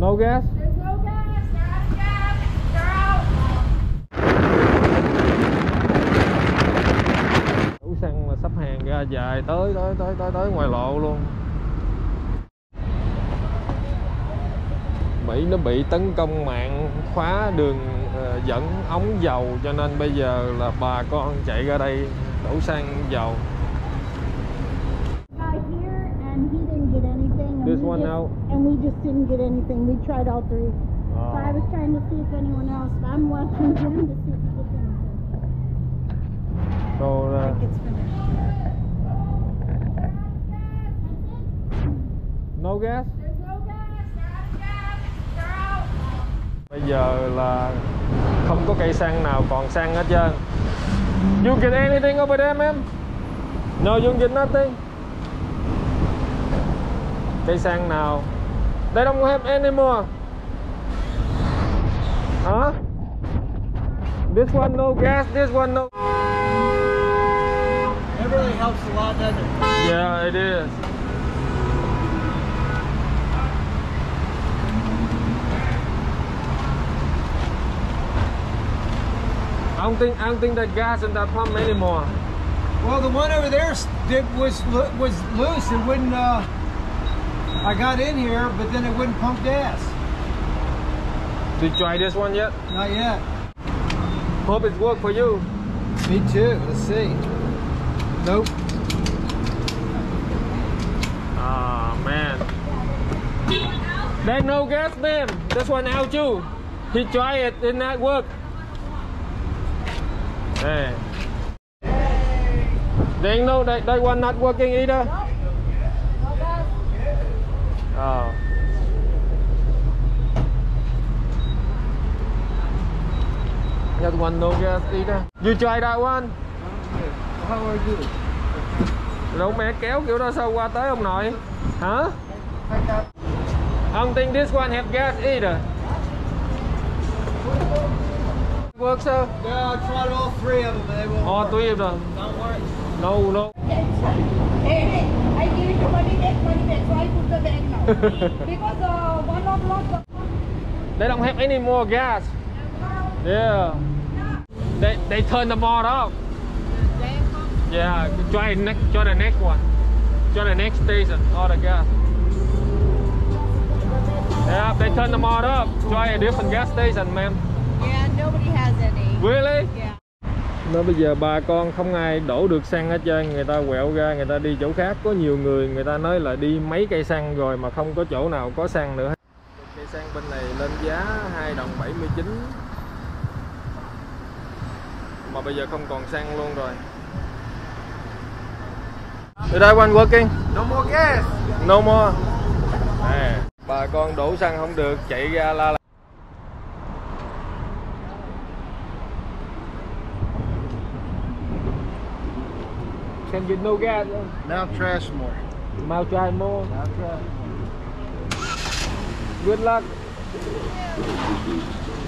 No gas? There's no gas. They're out of gas. They're out. Đủ xăng là sắp hàng ra dài tới ngoài lộ luôn. Mỹ nó bị tấn công mạng khóa đường dẫn ống dầu, cho nên bây giờ là bà con chạy ra đây đổ xăng dầu. This one out. And we just didn't get anything. We tried all three. So I was trying to see if anyone else. I'm watching Jim to see if he gets anything. So I think it's finished. no gas? There's no gas. They're out of gas. They're out. Bây giờ là không có cây xăng nào còn xăng hết trơn. You get anything over there, ma'am? No, you get nothing. Cây xăng nào? They don't have anymore. Huh? This one no gas, this one no. It really helps a lot, doesn't it? Yeah, it is. I don't think that gas in that pump anymore. Well, the one over there was loose. It wouldn't. I got in here, but then it wouldn't pump gas. Did you try this one yet? Not yet. Hope it worked for you. Me too. Let's see. Nope. Ah, man. There's no gas, ma'am. This one out too. He tried it, did not work. Hey. They know that one not working either. Oh. That one no gas either. You try that one? How are you? Đâu mẹ kéo kiểu đó sao qua tới ông nội? Hả? I don't think this one have gas either. Work, sir? Yeah, I tried all three of them. They won't All work. three of them. Don't work. No. Hey, I give you the money back, so I put the bag now. Because one of lots. They don't have any more gas. Yeah. They turn them all off. Yeah, try the next one. Try the next station, all the gas. Yeah, they turn them all off. Try a different gas station, ma'am. Yeah, nobody has any. Really? Yeah. Nó bây giờ bà con không ai đổ được xăng hết trơn, người ta quẹo ra, người ta đi chỗ khác. Có nhiều người ta nói là đi mấy cây xăng rồi mà không có chỗ nào có xăng nữa. Cây xăng bên này lên giá 2 đồng 79. Mà bây giờ không còn xăng luôn rồi. Is that one working? No more gas. No more. À, bà con đổ xăng không được, chạy ra la. Can get no gas. Now trash more. Mau try more. Now trash more. Good luck.